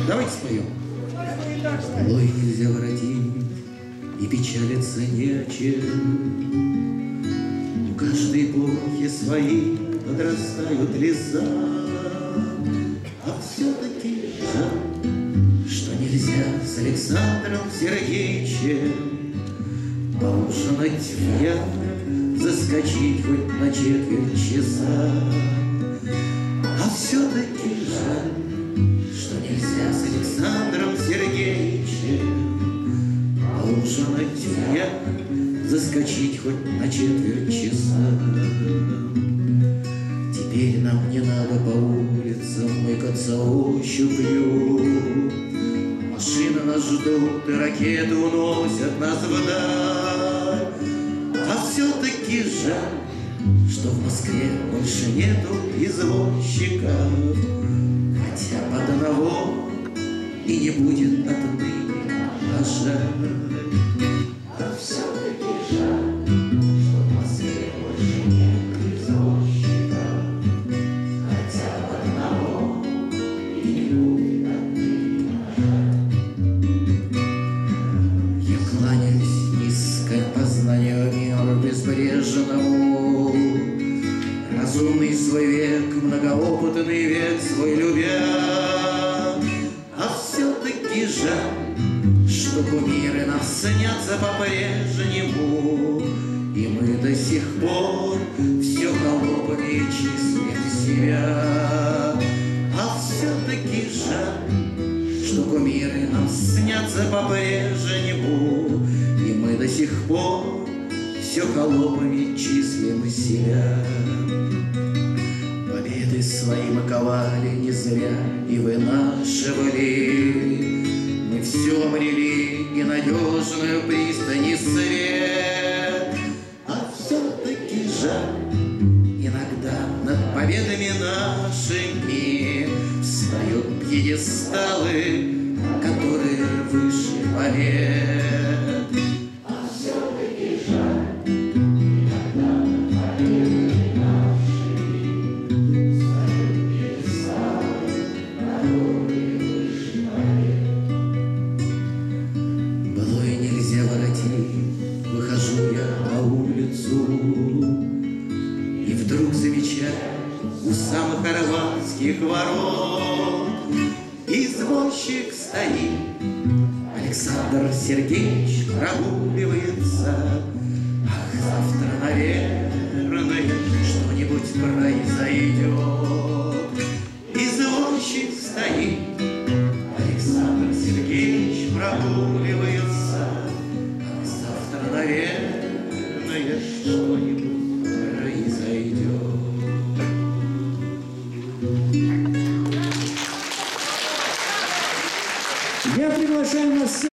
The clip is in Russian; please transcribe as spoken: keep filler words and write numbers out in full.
Давайте споем. Былой нельзя воротить, и печалиться не о чем. У каждой эпохи свои подрастают леса, а все-таки жаль, что нельзя с Александром Сергеевичем поужинать в яр, заскочить хоть на четверть часа. А все-таки жаль, что нельзя с Александром Сергеевичем поужинать в яр, заскочить хоть на четверть часа. Теперь нам не надо по улицам мыкаться ощупью. Машины нас ждут, и ракеты уносят нас вдаль. А все-таки жаль, что в Москве больше нету извозчиков, хотя под одного и не будет отныне, а жаль. А все-таки жаль, что в Москве больше нету извозчиков, хотя под одного и не будет отныне, а жаль. Я кланяюсь низко познанию мира безбрежному, разумный свой век, многоопытный век свой любя. А все-таки жаль, что кумиры нам снятся по-прежнему, и мы до сих пор все холопами числим себя. А все-таки жаль, что кумиры нам снятся по-прежнему, и мы до сих пор все холопами числим себя. Победы свои мы ковали не зря и вынашивали. Мы все обрели и надежную пристань и свет. А все-таки жаль, иногда над победами нашими встают пьедесталы, которые выше побед. А все-таки жаль, иногда над победами нашими встают пьедесталы, которые выше побед. Былое нельзя воротить, выхожу я на улицу, и вдруг замечаю у самых арбатских ворот извозчик стоит. Александр Сергеевич прогуливается. Ах, завтра, наверное, что-нибудь произойдет. Извозчик стоит. Александр Сергеевич прогуливается. Ах, завтра, наверное, что-нибудь произойдет. Я приглашаю на сцену.